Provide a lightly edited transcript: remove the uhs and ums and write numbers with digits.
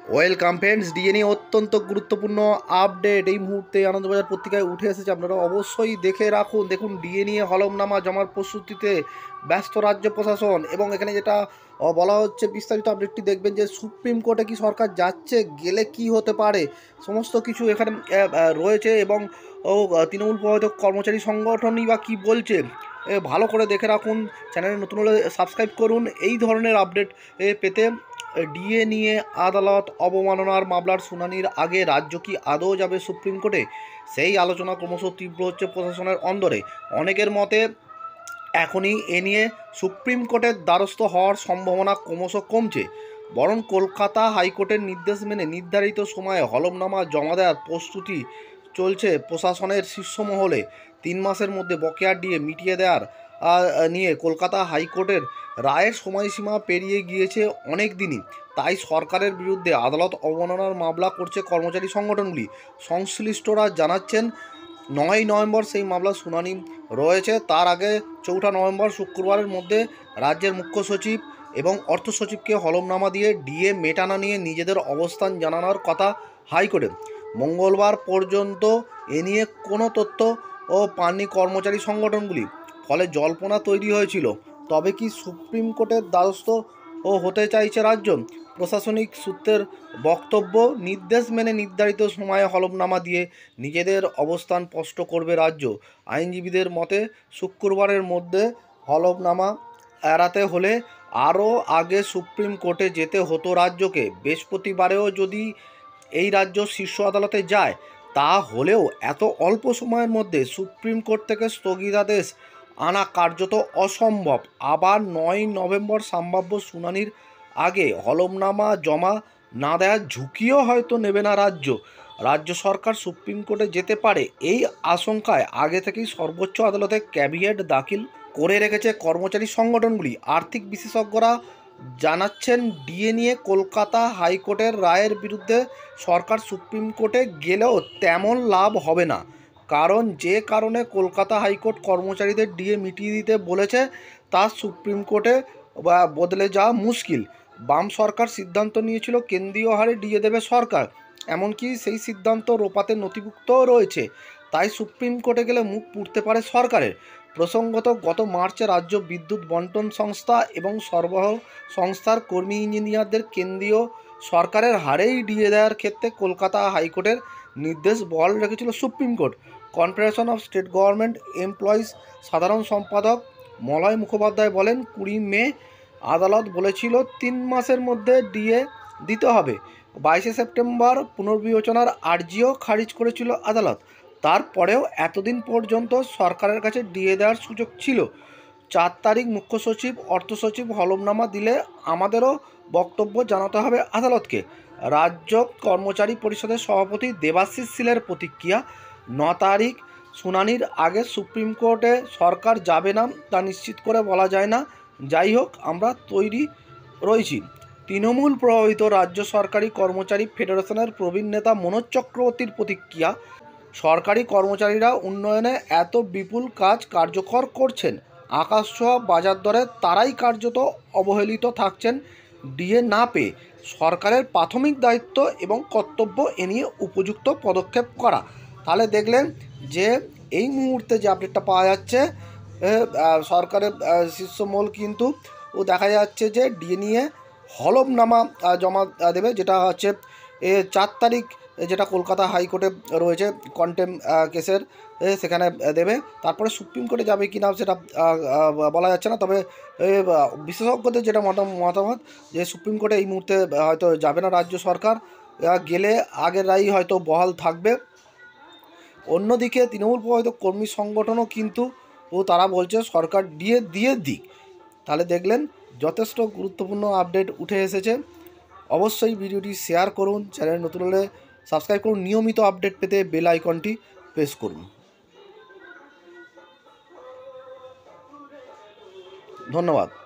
Welcome friends, DA নিয়ে অত্যন্ত গুরুত্বপূর্ণ আপডেট এই মুহূর্তে আনন্দবাজার পত্রিকায় উঠে এসেছে। আপনারা অবশ্যই দেখে রাখুন। দেখুন, ডিএ নিয়ে হলফনামা জমার প্রস্তুতিতে ব্যস্ত রাজ্য প্রশাসন। এবং এখানে যেটা বলা হচ্ছে, বিস্তারিত আপডেটটি দেখবেন যে সুপ্রিম কোর্টে কি সরকার যাচ্ছে, গেলে কি হতে পারে, সমস্ত কিছু এখানে রয়েছে। এবং তৃণমূল প্রভাবিত কর্মচারী সংগঠনই বা কী বলছে, ভালো করে দেখে রাখুন। চ্যানেলে নতুন হলে সাবস্ক্রাইব করুন এই ধরনের আপডেট পেতে। ডিএ নিয়ে আদালত অবমাননার মামলার শুনানির আগে রাজ্য কি আদৌ যাবে সুপ্রিম কোর্টে, সেই আলোচনা ক্রমশ তীব্র হচ্ছে প্রশাসনের অন্দরে। অনেকের মতে এখনই এ নিয়ে সুপ্রিম কোর্টের দ্বারস্থ হওয়ার সম্ভাবনা ক্রমশ কমছে। বরং কলকাতা হাইকোর্টের নির্দেশ মেনে নির্ধারিত সময়ে হলফনামা জমা দেওয়ার প্রস্তুতি চলছে প্রশাসনের শীর্ষ মহলে। 3 মাসের মধ্যে বকেয়া ডিএ মিটিয়ে দেওয়ার নিয়ে কলকাতা হাইকোর্টের রায়ের সময়সীমা পেরিয়ে গিয়েছে অনেক দিনই। তাই সরকারের বিরুদ্ধে আদালত অবমাননার মামলা করছে কর্মচারী সংগঠনগুলি। সংশ্লিষ্টরা জানাচ্ছেন, 9 নভেম্বর সেই মামলার শুনানি রয়েছে। তার আগে 4 নভেম্বর শুক্রবারের মধ্যে রাজ্যের মুখ্য সচিব এবং অর্থ সচিবকে হলফনামা দিয়ে ডিএ মেটানো নিয়ে নিজেদের অবস্থান জানানোর কথা হাইকোর্টে। মঙ্গলবার পর্যন্ত এ নিয়ে কোনো তথ্য পাননি কর্মচারী সংগঠনগুলি। ফলে জল্পনা তৈরি হয়েছিল, তবে কি সুপ্রিম কোর্টের দ্বারস্থ হতে চাইছে রাজ্য? প্রশাসনিক সূত্রের বক্তব্য, নির্দেশ মেনে নির্ধারিত সময়ে হলফনামা দিয়ে নিজেদের অবস্থান স্পষ্ট করবে রাজ্য। আইনজীবীদের মতে, শুক্রবারের মধ্যে হলফনামা এড়াতে হলে আরও আগে সুপ্রিম কোর্টে যেতে হতো রাজ্যকে। বৃহস্পতিবারেও যদি এই রাজ্য শীর্ষ আদালতে যায়, তা হলেও এত অল্প সময়ের মধ্যে সুপ্রিম কোর্ট থেকে স্থগিতাদেশ আনা কার্যত অসম্ভব। আবার 9 নভেম্বর সম্ভাব্য শুনানির আগে হলফনামা জমা না দেওয়ার ঝুঁকিও হয়তো নেবে না রাজ্য সরকার। সুপ্রিম কোর্টে যেতে পারে এই আশঙ্কায় আগে থেকেই সর্বোচ্চ আদালতে ক্যাভিয়েট দাখিল করে রেখেছে কর্মচারী সংগঠনগুলি। আর্থিক বিশেষজ্ঞরা জানাচ্ছেন, ডিএ নিয়ে কলকাতা হাইকোর্টের রায়ের বিরুদ্ধে সরকার সুপ্রিম কোর্টে গেলেও তেমন লাভ হবে না। কারণ যে কারণে কলকাতা হাইকোর্ট কর্মচারীদের ডিএ মিটিয়ে দিতে বলেছে, তা সুপ্রিম কোর্টে বদলে যাওয়া মুশকিল। বাম সরকার সিদ্ধান্ত নিয়েছিল কেন্দ্রীয় হারে ডিএ দেবে সরকার, এমনকি সেই সিদ্ধান্ত রোপাতে নথিভুক্তও রয়েছে। তাই সুপ্রিম কোর্টে গেলে মুখ পুড়তে পারে সরকারের। প্রসঙ্গত, গত মার্চে রাজ্য বিদ্যুৎ বন্টন সংস্থা এবং সরবরাহ সংস্থার কর্মী ইঞ্জিনিয়ারদের কেন্দ্রীয় সরকারের হারেই ডিএ দেওয়ার ক্ষেত্রে কলকাতা হাইকোর্টের নির্দেশ বহাল রেখেছিল supreme court. Confederation of state government employees সাধারণ সম্পাদক মলয় মুখোপাধ্যায় বলেন, 20 মে আদালত বলেছিল 3 মাসের মধ্যে ডিএ দিতে হবে। 22 সেপ্টেম্বর পুনর্বিবেচনার আর্জিও খারিজ করেছিল আদালত। তারপরেও এতদিন পর্যন্ত সরকারের কাছে ডিএ দেওয়ার সুযোগ ছিল। 4 তারিখ মুখ্য সচিব, অর্থ সচিব হলফনামা দিলে আমাদেরও বক্তব্য জানাতে হবে আদালতকে। রাজ্য কর্মচারী পরিষদের সভাপতি দেবাশিস শীলের প্রতিক্রিয়া, 9 তারিখ শুনানির আগে সুপ্রিম কোর্টে সরকার যাবে না তা নিশ্চিত করে বলা যায় না। যাই হোক, আমরা তৈরি রয়েছি। তৃণমূল প্রভাবিত রাজ্য সরকারি কর্মচারী ফেডারেশনের প্রবীণ নেতা মনোজ চক্রবর্তীর প্রতিক্রিয়া, সরকারি কর্মচারীরা উন্নয়নে এত বিপুল কাজ কার্যকর করছেন, আকাশছোঁয়া বাজার দরে তারাই কার্যত অবহেলিত থাকছেন ডিএ না পেয়ে। সরকারের প্রাথমিক দায়িত্ব এবং কর্তব্য এ নিয়ে উপযুক্ত পদক্ষেপ করা। তাহলে দেখলেন যে এই মুহূর্তে যে আপডেটটা পাওয়া যাচ্ছে, সরকারের শীর্ষ মহল কিন্তু দেখা যাচ্ছে যে ডিএ নিয়ে হলফনামা জমা দেবে, যেটা হচ্ছে 4 তারিখ, যেটা কলকাতা হাইকোর্টে রয়েছে কন্টেম কেসের, সেখানে দেবে। তারপরে সুপ্রিম কোর্টে যাবে কি না সেটা বলা যাচ্ছে না। তবে বিশেষজ্ঞদের যেটা মতামত, যে সুপ্রিম কোর্টে এই মুহূর্তে হয়তো যাবে না রাজ্য সরকার, গেলে আগের রায়ই হয়তো বহাল থাকবে। অন্যদিকে তৃণমূল প্রভাবিত কর্মী সংগঠনও কিন্তু তারা বলছে সরকার ডিএ দিয়ে দিক। তাহলে দেখলেন যথেষ্ট গুরুত্বপূর্ণ আপডেট উঠে এসেছে। অবশ্যই ভিডিওটি শেয়ার করুন, চ্যানেল নতুন হলে সাবস্ক্রাইব করুন, নিয়মিত আপডেট পেতে বেল আইকনটি প্রেস করুন। ধন্যবাদ।